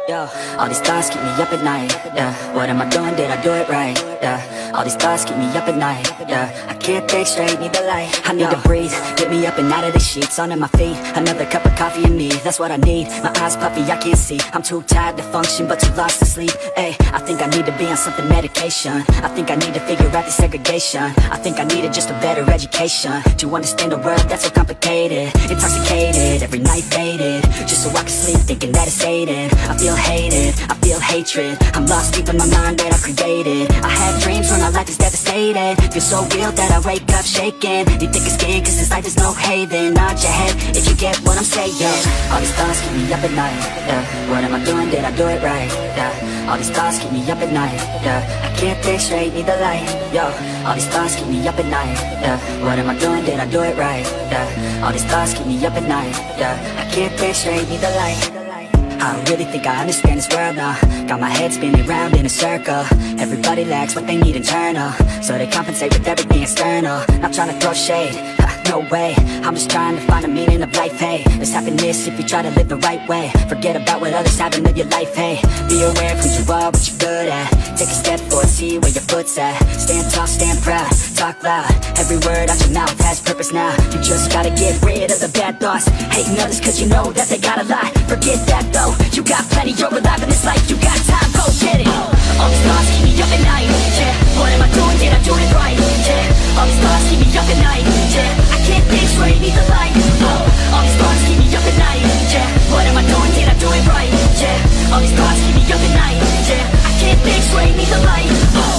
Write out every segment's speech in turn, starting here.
Yo, all these thoughts keep me up at night, yeah. What am I doing, did I do it right, yeah. All these thoughts keep me up at night, yeah. I can't think straight, need the light. I need to breathe, get me up and out of the sheets. Under my feet, another cup of coffee and me, that's what I need. My eyes puffy, I can't see, I'm too tired to function but too lost to sleep. Ay, I think I need to be on something medication. I think I need to figure out the segregation. I think I needed just a better education to understand a world that's so complicated. Intoxicated, every night faded, just so I can sleep thinking that it's Satan. I feel hated, I feel hatred, I'm lost deep in my mind that I created. I have dreams when my life is devastated, feel so real that I wake up shaking. You think it's scared cause this life is no haven. Nod your head if you get what I'm saying. All these thoughts keep me up at night, yeah. What am I doing, did I do it right, yeah. All these thoughts keep me up at night, yeah. I can't think straight, need the light, yo. All these thoughts keep me up at night, yeah. What am I doing, did I do it right, yeah. All these thoughts keep me up at night, yeah. I can't think straight, need the light. I don't really think I understand this world now. Got my head spinning round in a circle. Everybody lacks what they need internal, so they compensate with everything external. Not trying to throw shade, no way. I'm just trying to find a meaning of life, hey. There's happiness if you try to live the right way. Forget about what others have and live your life, hey. Be aware of who you are, what you're good at. Take a step forward, see where your foot's at. Stand tall, stand proud, talk loud. Every word out your mouth has purpose now. You just gotta get rid of the bad thoughts. Hating others cause you know that they gotta lie. Forget that though, you got plenty, you're alive in this life. You got time, go get it. All these thoughts keep me up at night, yeah. What am I doing, did I do it right, yeah. All these thoughts keep me up at night, yeah. I can't think straight, need the light. All these thoughts keep me up at night, yeah. What am I doing, did I do it right, yeah. All these thoughts keep me up at night, yeah. I can't think straight, need the light.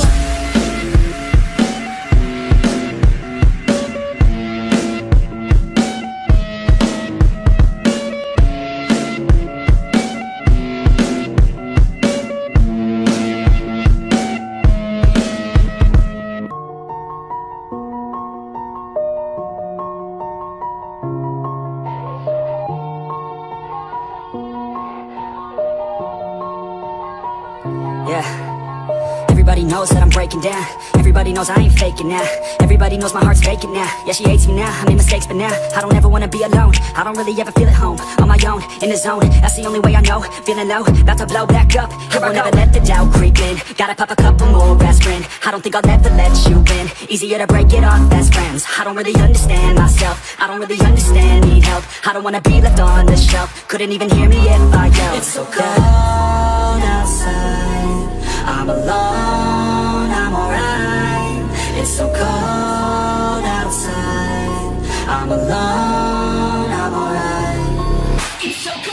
Yeah, everybody knows that I'm breaking down. Everybody knows I ain't faking now. Everybody knows my heart's vacant now. Yeah, she hates me now, I made mistakes but now I don't ever wanna be alone. I don't really ever feel at home. On my own, in the zone, that's the only way I know. Feeling low, about to blow back up. I won't ever let the doubt creep in. Gotta pop a couple more aspirin. I don't think I'll ever let you in. Easier to break it off best friends. I don't really understand myself, I don't really understand, need help. I don't wanna be left on the shelf. Couldn't even hear me if I yelled. It's so cold outside, I'm alone, I'm alright. It's so cold outside, I'm alone, I'm alright. It's so cold.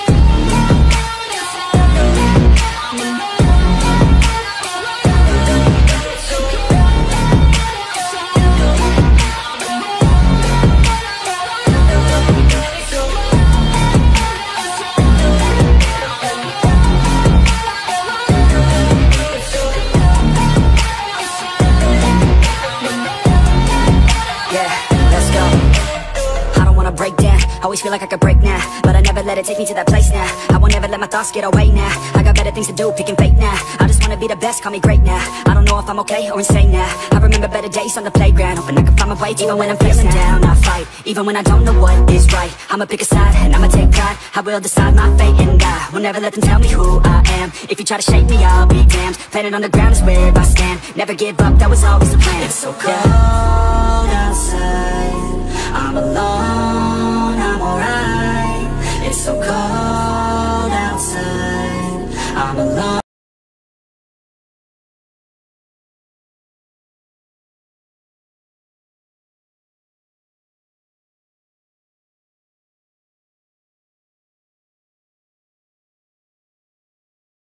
Always feel like I could break now, but I never let it take me to that place now. I won't ever let my thoughts get away now. I got better things to do, picking fate now. I just wanna be the best, call me great now. I don't know if I'm okay or insane now. I remember better days on the playground, hoping I can find my way. Even when I'm feeling down, I fight. Even when I don't know what is right, I'ma pick a side and I'ma take pride. I will decide my fate and I will never let them tell me who I am. If you try to shake me, I'll be damned. Planet on the ground is where I stand. Never give up, that was always the plan. It's so cold outside, I'm alone, I'm alright.